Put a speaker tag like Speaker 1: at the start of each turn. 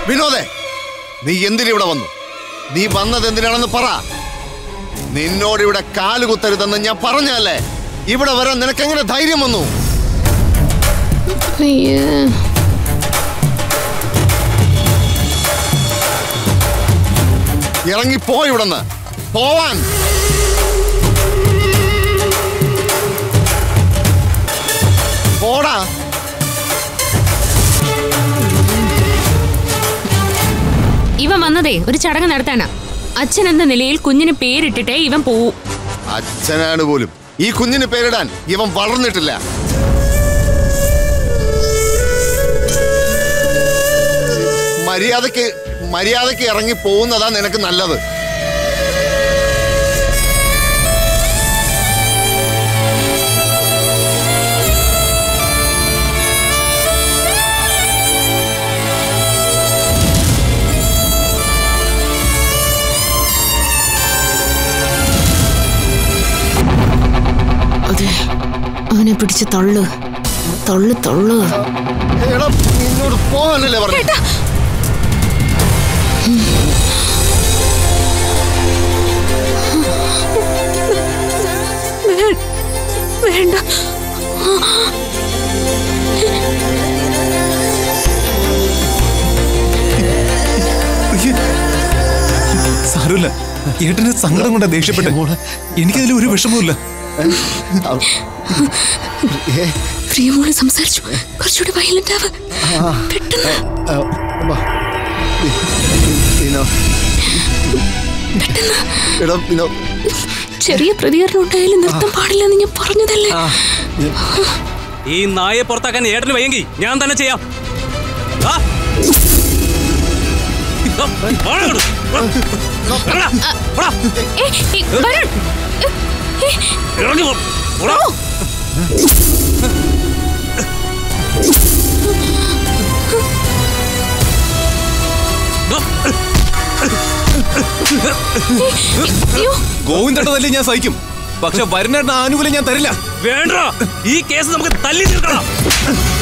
Speaker 1: വിനോദേ, നീ എന്തിനിവിടെ വന്നു? നീ വന്നത് എന്തിനാണെന്ന് പറ. നിന്നോട് ഇവിടെ കാലുകുത്തരുതെന്ന് ഞാൻ പറഞ്ഞല്ലേ? ഇവിടെ വരാൻ നിനക്കെങ്ങനെ ധൈര്യം വന്നു? ഇറങ്ങിപ്പോ ഇവിടുന്ന്. പോവാൻ. പോടാ.
Speaker 2: ഇവൻ വന്നതേ ഒരു ചടങ്ങ് നടത്താനാ. അച്ഛൻ എന്ന നിലയിൽ കുഞ്ഞിന് പേരിട്ടിട്ടേ ഇവൻ പോവൂ.
Speaker 1: അച്ഛനാണ് പോലും. ഈ കുഞ്ഞിന് പേരിടാൻ ഇവൻ വളർന്നിട്ടില്ല. മര്യാദക്ക് ഇറങ്ങി പോകുന്നതാ നിനക്ക് നല്ലത്.
Speaker 2: അതെ, അവനെ പിടിച്ച് തള്ളു.
Speaker 1: നിന്നോട് പോകാനല്ലേ പറഞ്ഞു?
Speaker 2: വേണ്ട.
Speaker 3: സാരമില്ല, ഏട്ടന് സങ്കടം കൊണ്ടാ ദേഷ്യപ്പെട്ടെ. എനിക്കതിൽ ഒരു വിഷമവുമില്ല.
Speaker 2: പ്രിയമോള് സംസാരിച്ചു. കുറച്ചുകൂടി വയലന്റ് ആവ്. പെട്ടെന്ന്. ചെറിയ പ്രതികരണം ഉണ്ടായാലും നിർത്താൻ പാടില്ലെന്ന് ഞാൻ പറഞ്ഞതല്ലേ?
Speaker 4: ഈ നായെ പുറത്താക്കാൻ ഏട്ടന് വയ്യെങ്കിൽ ഞാൻ തന്നെ ചെയ്യാം.
Speaker 3: ഗോവിന്ദട്ടല്ലേ ഞാൻ സഹിക്കും, പക്ഷെ വരുന്നേട്ട ആനുകൂല്യം ഞാൻ തരില്ല.
Speaker 4: വേണ്ട, ഈ കേസ് നമുക്ക് തല്ലി തീർക്കണം.